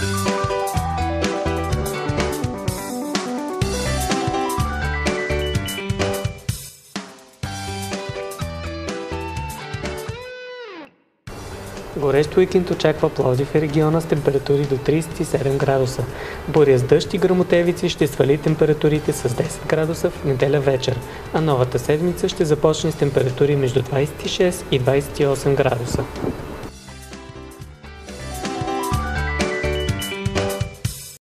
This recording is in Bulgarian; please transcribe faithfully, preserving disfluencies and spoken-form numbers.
Горещ уикенд очаква Пловдив и региона с температури до тридесет и седем градуса. Буря с дъжд и гръмотевици ще свали температурите с десет градуса в неделя вечер, а новата седмица ще започне с температури между двадесет и шест и двадесет и осем градуса.